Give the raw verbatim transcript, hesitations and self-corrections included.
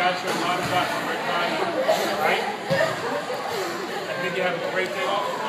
guys showed a lot of guts. We're proud of you. All right? I think you have a great day off.